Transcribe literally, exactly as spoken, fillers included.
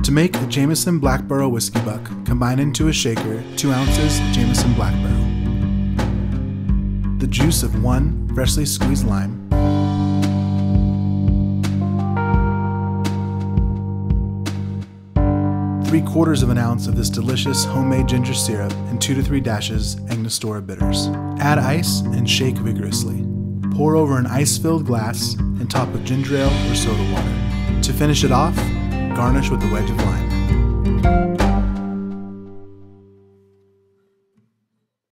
To make a Jameson Black Barrel Whiskey Buck, combine into a shaker two ounces Jameson Black Barrel, the juice of one freshly squeezed lime, three quarters of an ounce of this delicious homemade ginger syrup, and two to three dashes Angostura bitters. Add ice and shake vigorously. Pour over an ice-filled glass and top with ginger ale or soda water. To finish it off, garnish with a wedge of lime.